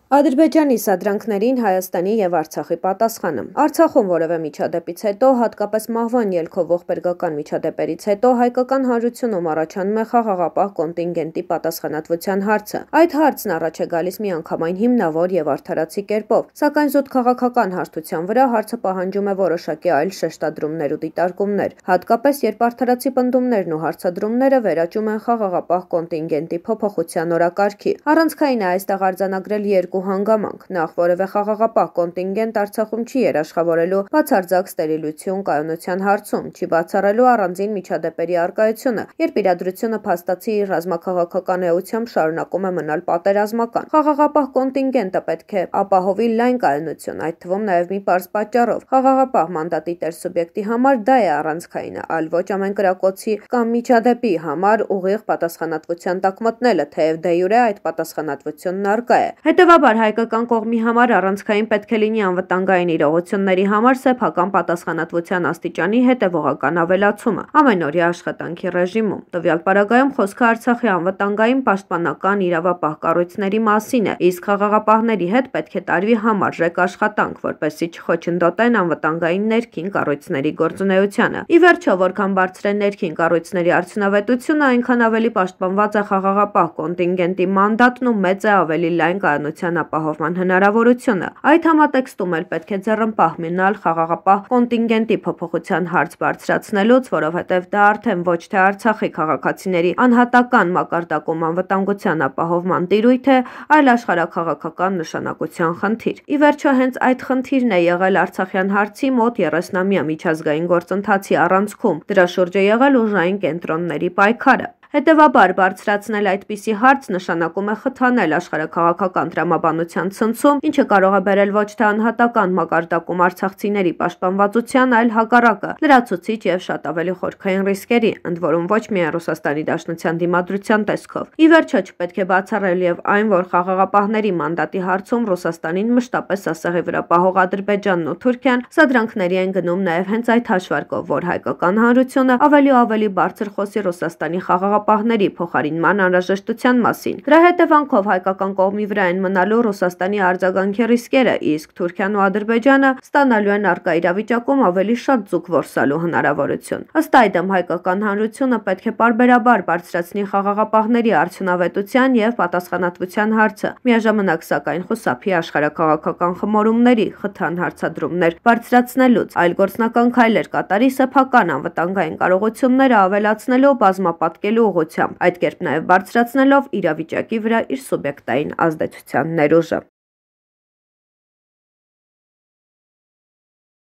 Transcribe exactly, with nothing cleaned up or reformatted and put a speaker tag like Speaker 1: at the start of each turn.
Speaker 1: Ադրբեջանի սադրանքներին Հայաստանի և Արցախի պատասխանը։ Արցախում որևէ միջադեպից հետո, հատկապես մահվան ելքով ողբերգական միջադեպերից հետո, հայկական հանրությունում առաջանում է խաղաղապահ կոնտինգենտի պատասխանատվության հարցը։ Այդ հարցն առաջ է գալիս միանգամայն հիմնավոր և արդարացի կերպով, սակայն զուտ քաղաքական հարթության վրա հարցը պահանջում է որոշակի այլ շեշտադրումներ ու դիտարկումներ, հատկապես երբ արդարացի պնդումներն ու հարցադրումները վերաճում են խաղաղապահ կոնտինգենտի փոփոխության օրակարգի։ Առանցքային է այստեղ արձանագրել երկու հանգամանք, նախ որևէ խաղաղապահ կոնտինգենտ Արցախում չի երաշխավորելու բացարձակ ստերիլություն կայունության հարցում, չի բացառելու առանձին միջադեպերի առկայությունը, երբ իրադրությունը փաստացի իր ռազմաքաղաքական էությամբ շարունակում է մնալ պատերազմական։ Խաղաղապահ կոնտինգենտը պետք է ապահովի լայն կայունություն, այդ թվում նաև մի պարզ պատճառով։ Խաղաղապահ մանդատի տեր սուբյեկտի համար դա է առանցքայինը, այլ ոչ ամեն կրակոցի կամ միջադեպի համար ուղիղ պատասխանատվության տակ մտնելը, թեև դե յուրե այդ պատասխանատվությունն առկա է։ Հետևաբար հայկական կողմի համար առանցքային պետք է լինի անվտանգային իրողությունների համար սեփական պատասխանատվության աստիճանի հետևողական ավելացումը ամենօրյա աշխատանքի ռեժիմում։ Տվյալ պարագայում խոսքը Արցախի անվտանգային պաշտպանական իրավապահ կառույցների մասին է, իսկ խաղաղապահների հետ պետք է տարվի համարժեք աշխատանք, որպեսզի չխոչընդոտեն անվտանգային ներքին կառույցների գործունեությանը։ Ի վերջո, որքան բարձր է ներքին կառույցների արդյունավետությունը, այնքան ավելի պաշտպանված է խաղաղապահ կոնտինգենտի մանդատն ու մեծ է ավելի լայն կայունության ապահովման հնարավորությունը։ Այդ համատեքստում էլ պետք է ձեռնպահ մնալ խաղաղապահ կոնտինգենտի փոփոխության հարց բարձրացնելուց, որովհետև դա արդեն ոչ թե Արցախի քաղաքացիների անհատական մակարդակում անվտանգության ապահովման տիրույթ է, այլ աշխարհաքաղաքական նշանակության խնդիր։ Ի վերջո, հենց այդ խնդիրն է եղել արցախյան հարցի մոտ երեսնամյա միջազգային գործընթացի առանցքում։ Դրա շուրջ է եղել ուժային կենտրոնների պայքարը։ Հետևաբար, բարձրացնել այդպիսի հարց նշանակում է խթանել աշխարհաքաղաքական տրամաբանության ցնցում, ինչը կարող է բերել ոչ թե անհատական մակարդակում արցախցիների պաշտպանվածության, այլ հակառակը՝ լրացուցիչ և շատ ավելի խորքային ռիսկերի, ընդ որում ոչ միայն Ռուսաստանի Դաշնության դիմադրության տեսքով։ Ի վերջո, չպետք է բացառել և այն, որ խաղաղապահների մանդատի հարցում Ռուսաստանին մշտապես ասեղի վրա պահող Ադրբեջանն ու Թուրքիան սադրանքների են գնում նաև հենց այդ հաշվարկով, որ հայկական հանրությունը ավելի ու ավելի բարձր խոսի Ռուսաստանի խաղաղապահների փոխարինման անհրաժեշտության մասին։ Դրա հետևանքով հայկական կողմի վրա են մնալու Ռուսաստանի արձագանքի ռիսկերը, իսկ Թուրքիան ու Ադրբեջանը ստանալու են առկա իրավիճակում ավելի շատ ձուկ որսալու հնարավորություն։ Ըստ այդմ, հայկական հանրությունը պետք է պարբերաբար բարձրացնի խաղաղապահների արդյունավետության և պատասխանատվության հարցը, միաժամանակ սակայն խուսափի աշխարհաքաղաքական խմորումների, խթան հարցադրումներ բարձրացնելուց, այլ գործնական քայլեր կատարի սեփական անվտանգային կարողությունները ավելացնելու, բազմապատկելու ուղղությամբ, այդ կերպ նաև բարձրացնելով իրավիճակի վրա իր սուբյեկտային ազդեցության ներուժը։